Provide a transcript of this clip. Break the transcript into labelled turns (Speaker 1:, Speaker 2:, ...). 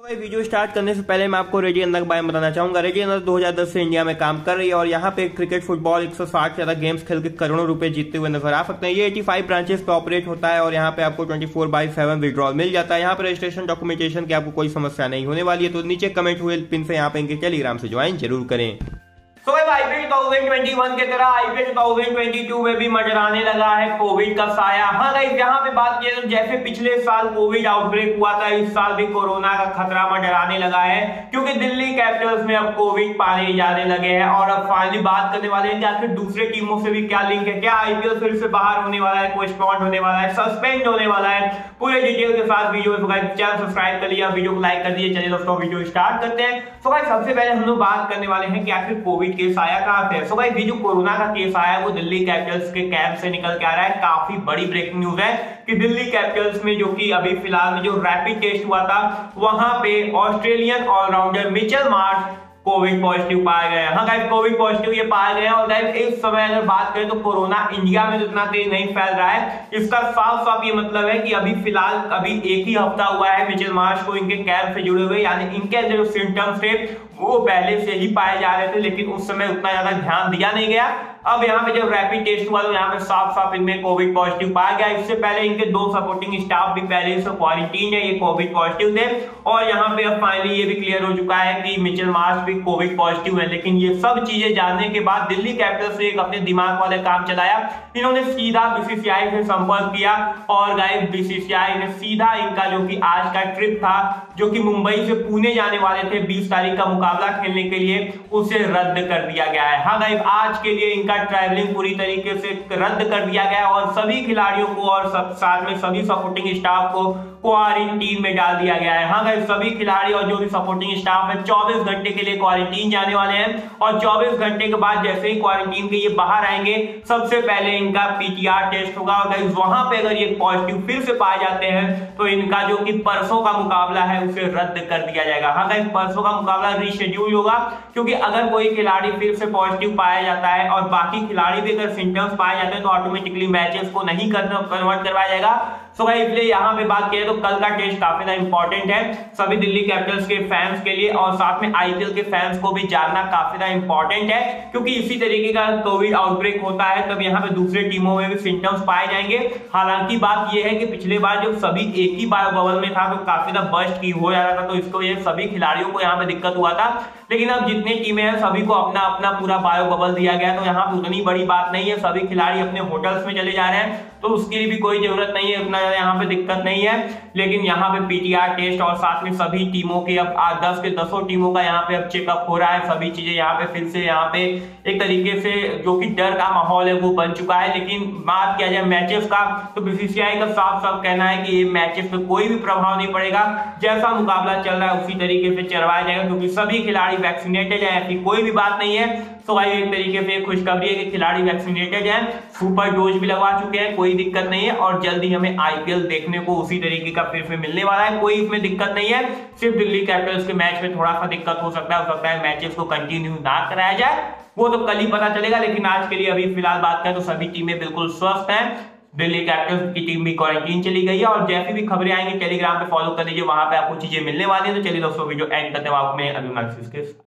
Speaker 1: तो video start करने से पहले मैं आपको रेजी अंदर के बारे में बताना चाहूंगा। रेजी अंदर 2010 से इंडिया में काम कर रही है और यहाँ पे क्रिकेट, फुटबॉल 160 से ज्यादा गेम्स खेल के करोड़ों रुपए जीतते हुए नजर आ सकते हैं। ये 85 ब्रांचेस पे ऑपरेट होता है और यहाँ पे आपको 24/7 विड्रॉल मिल जाता है। यहाँ पे रजिस्ट्रेशन, डॉक्यूमेंटेशन की आपको कोई समस्या नहीं होने वाली है। तो नीचे कमेंट हुए पिन से यहाँ पे इनके टेलीग्राम से ज्वाइन जरूर करें। तो आईपीएल 2021 के तरह आईपीएल 2022 में भी मंडराने लगा है कोविड का साया। हाँ गाइस, यहाँ पे बात किया तो जैसे पिछले साल कोविड आउटब्रेक हुआ था, इस साल भी कोरोना का खतरा मंडराने लगा है, क्योंकि दिल्ली कैपिटल्स में अब कोविड पाने जाने लगे हैं। और अब फाइनली बात करने वाले हैं कि आखिर दूसरे टीमों से भी क्या लिंक है, क्या आईपीएल फिर से बाहर होने वाला है, पोस्टपोन होने वाला है, सस्पेंड होने वाला है। पूरे डिटेल के साथ वीडियो चैनल सब्सक्राइब कर लिया, वीडियो को लाइक कर दिए। चलिए दोस्तों वीडियो स्टार्ट करते हैं। तो गाइस सबसे पहले हम लोग बात करने वाले हैं कि आखिर कोविड केस आया कहां से। सो गाइस, ये जो कोरोना का केस आया है वो दिल्ली कैपिटल्स के कैंप से निकल के आ रहा है। काफी बड़ी ब्रेकिंग न्यूज है कि दिल्ली कैपिटल्स में, जो कि अभी फिलहाल में जो रैपिड टेस्ट हुआ था, वहां पे Australian allrounder Mitchell Marsh Covid positive पाए गए हैं। हाँ गाइस, कोविड पॉजिटिव ये पाए गए हैं। और गाइस इस समय अगर बात करें तो कोरोना इंडिया में इतना तेज नहीं फैल रहा है। इसका साफ साफ ये मतलब है कि अभी फिलहाल एक ही हफ्ता हुआ है मिचेल मार्श को इनके कैंप से जुड़े हुए, यानी इनके अंदर जो सिम्टम्स थे वो पहले से ही पाए जा रहे थे, लेकिन उस समय उतना ज्यादा ध्यान दिया नहीं गया। अब यहाँ पे जब रैपिड टेस्ट हुआ तो यहाँ पे साफ साफ इनमें कोविड पॉजिटिव पाया गया। इससे पहले इनके 2 सपोर्टिंग स्टाफ भी पहले से क्वारंटीन है, ये कोविड पॉजिटिव थे। और यहाँ पे अब फाइनली ये भी क्लियर हो चुका है कि मिचेल मार्श भी कोविड पॉजिटिव है। लेकिन ये सब चीजें जानने के बाद दिल्ली कैपिटल्स ने एक अपने दिमाग वाले काम चलाया। इन्होंने सीधा बीसीसीआई से संपर्क किया और गाइस बीसीसीआई ने सीधा इनका जो कि आज का ट्रिप था, जो कि मुंबई से पुणे जाने वाले थे 20 तारीख का मुकाबला खेलने के लिए, उसे रद्द कर दिया गया है। हाँ गाइस, आज के लिए इनका ट्रैवलिंग पूरी तरीके से रद्द कर दिया गया और सभी खिलाड़ियों को और साथ में सभी सपोर्टिंग स्टाफ को क्वारंटीन में डाल दिया गया है। हाँ गाइस, सभी खिलाड़ी और जो भी सपोर्टिंग स्टाफ है 24 घंटे के लिए क्वारंटीन जाने वाले हैं। और 24 घंटे के बाद जैसे ही क्वारंटीन के ये बाहर आएंगे, सबसे पहले इनका पीटीआर टेस्ट होगा। और गाइस वहां पे अगर ये पॉजिटिव फिर से पाए जाते हैं तो इनका जो कि परसों का मुकाबला है उसे रद्द कर दिया जाएगा। हाँ गाइस, परसों का मुकाबला रीशेड्यूल होगा, क्योंकि अगर कोई खिलाड़ी फिर से पॉजिटिव पाया जाता है और बाकी खिलाड़ी भी अगर सिम्टम्स पाए जाते हैं तो ऑटोमेटिकली मैचेस को नहीं कन्वर्ट करवाया जाएगा। सो गाइस, इसलिए यहाँ पे बात किया तो कल का टेस्ट काफी ज्यादा इंपॉर्टेंट है सभी दिल्ली कैपिटल्स के फैंस के लिए, और साथ में आईपीएल के फैंस को भी जानना काफी ज्यादा इंपॉर्टेंट है, क्योंकि इसी तरीके का कोविड आउटब्रेक होता है तब यहाँ पे दूसरे टीमों में भी सिम्टम्स पाए जाएंगे। हालांकि बात यह है कि पिछले बार जब सभी एक ही बायो बबल में था तो काफी ज्यादा बर्स्ट की हो जा रहा था, तो इसको ये सभी खिलाड़ियों को यहाँ पे दिक्कत हुआ था। लेकिन अब जितनी टीमें हैं सभी को अपना अपना पूरा बायो बबल दिया गया, तो यहाँ पे उतनी बड़ी बात नहीं है। सभी खिलाड़ी अपने होटल्स में चले जा रहे हैं, तो उसके लिए भी कोई जरूरत नहीं है, उतना ज्यादा यहाँ पे दिक्कत नहीं है। लेकिन यहाँ पे पीटीआर टेस्ट और साथ में सभी टीमों के अब 10 के 10 टीमों का यहाँ पे अब चेकअप हो रहा है। सभी चीजें यहाँ पे फिर से यहाँ पे एक तरीके से जो कि डर का माहौल है वो बन चुका है। लेकिन बात किया जाए मैचेस का, तो बीसीसीआई का साफ साफ कहना है कि ये मैचेस पे कोई भी प्रभाव नहीं पड़ेगा। जैसा मुकाबला चल रहा है उसी तरीके से चलवाया जाएगा, क्योंकि सभी खिलाड़ी वैक्सीनेटेड है, ऐसी कोई भी बात नहीं है। तो भाई एक तरीके से खुशखबरी है कि खिलाड़ी वैक्सीनेटेड हैं, सुपर डोज भी लगवा चुके हैं, कोई दिक्कत नहीं है। और जल्दी हमें आईपीएल देखने को उसी तरीके का फिर से मिलने वाला है, कोई इसमें दिक्कत नहीं है। सिर्फ दिल्ली कैपिटल्स के मैच में थोड़ा सा दिक्कत हो सकता है मैचेस को कंटिन्यू ना कराया जाए, वो तो कल ही पता चलेगा। लेकिन आज के लिए अभी फिलहाल बात करें तो सभी टीमें बिल्कुल स्वस्थ हैं। दिल्ली कैपिटल्स की टीम भी क्वारंटीन चली गई है और जैसी भी खबरें आएंगी टेलीग्राम पे फॉलो कर लीजिए, वहां पे आपको चीजें मिलने वाली है। तो चलिए दोस्तों वीडियो एंड करते हैं, आपको मैं अभिमान